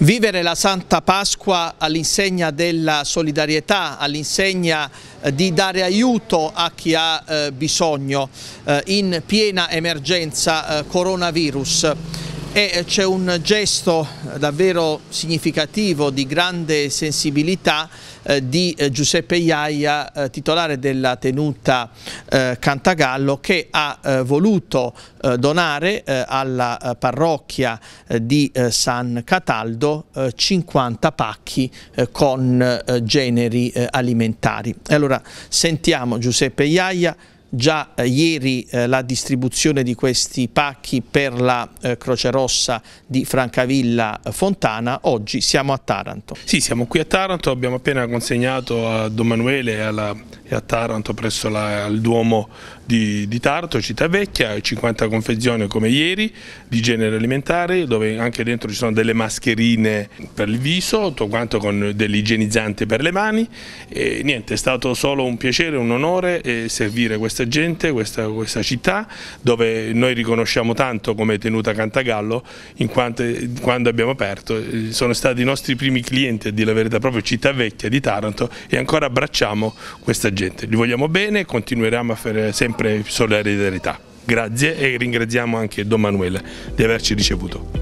Vivere la Santa Pasqua all'insegna della solidarietà, all'insegna di dare aiuto a chi ha bisogno in piena emergenza coronavirus. E c'è un gesto davvero significativo di grande sensibilità di Giuseppe Iaia, titolare della tenuta Cantagallo, che ha voluto donare alla parrocchia di San Cataldo 50 pacchi con generi alimentari. E allora sentiamo Giuseppe Iaia. Già ieri la distribuzione di questi pacchi per la Croce Rossa di Francavilla Fontana, oggi siamo a Taranto. Sì, siamo qui a Taranto, abbiamo appena consegnato a Don Manuele e a Taranto presso il Duomo di Taranto, Cittavecchia, 50 confezioni come ieri di genere alimentare, dove anche dentro ci sono delle mascherine per il viso, tutto quanto con dell'igienizzante per le mani. E niente, è stato solo un piacere, un onore servire questa gente, questa città, dove noi riconosciamo tanto come tenuta Cantagallo, in quanto quando abbiamo aperto sono stati i nostri primi clienti, a dire la verità, proprio Cittavecchia di Taranto, e ancora abbracciamo questa gente. Li vogliamo bene, continueremo a fare sempre solidarietà. Grazie e ringraziamo anche Don Manuele di averci ricevuto.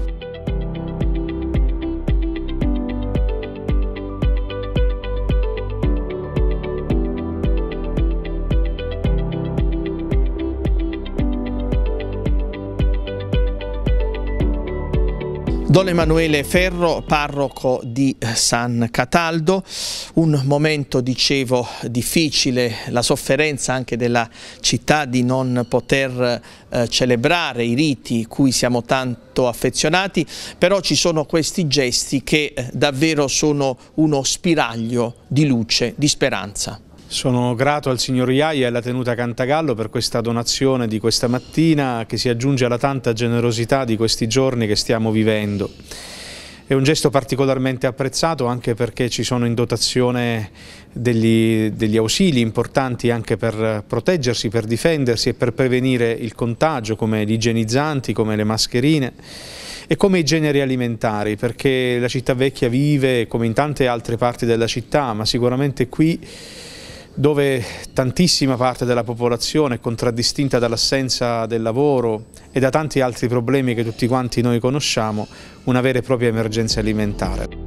Don Emanuele Ferro, parroco di San Cataldo, un momento, dicevo, difficile, la sofferenza anche della città di non poter celebrare i riti cui siamo tanto affezionati, però ci sono questi gesti che davvero sono uno spiraglio di luce, di speranza. Sono grato al signor Iaia e alla tenuta Cantagallo per questa donazione di questa mattina, che si aggiunge alla tanta generosità di questi giorni che stiamo vivendo. È un gesto particolarmente apprezzato anche perché ci sono in dotazione degli ausili importanti anche per proteggersi, per difendersi e per prevenire il contagio, come gli igienizzanti, come le mascherine e come i generi alimentari, perché la Cittavecchia vive, come in tante altre parti della città, ma sicuramente qui, dove tantissima parte della popolazione è contraddistinta dall'assenza del lavoro e da tanti altri problemi che tutti quanti noi conosciamo, una vera e propria emergenza alimentare.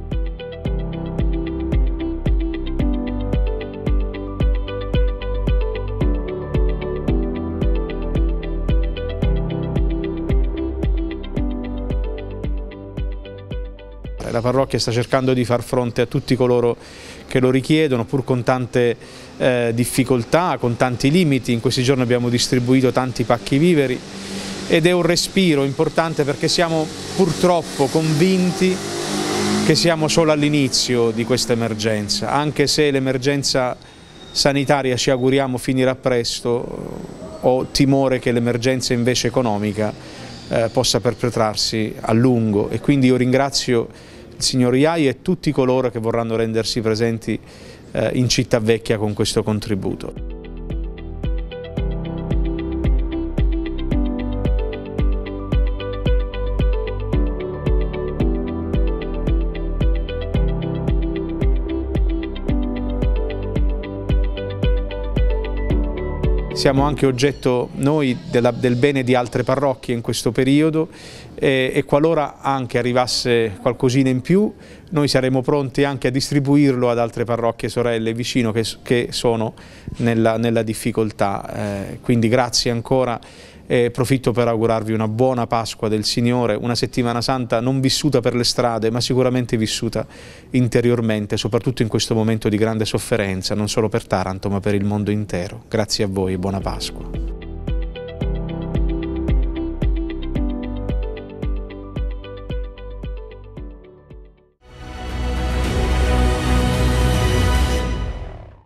La parrocchia sta cercando di far fronte a tutti coloro che lo richiedono, pur con tante difficoltà, con tanti limiti. In questi giorni abbiamo distribuito tanti pacchi viveri ed è un respiro importante, perché siamo purtroppo convinti che siamo solo all'inizio di questa emergenza, anche se l'emergenza sanitaria ci auguriamo finirà presto. Ho timore che l'emergenza invece economica possa perpetrarsi a lungo, e quindi io ringrazio il signor Iaia e tutti coloro che vorranno rendersi presenti in Cittavecchia con questo contributo. Siamo anche oggetto noi del bene di altre parrocchie in questo periodo, e qualora anche arrivasse qualcosina in più, noi saremo pronti anche a distribuirlo ad altre parrocchie sorelle vicino che sono nella difficoltà. Quindi grazie ancora, e approfitto per augurarvi una buona Pasqua del Signore, una settimana santa non vissuta per le strade, ma sicuramente vissuta interiormente, soprattutto in questo momento di grande sofferenza, non solo per Taranto ma per il mondo intero. Grazie a voi e buona Pasqua.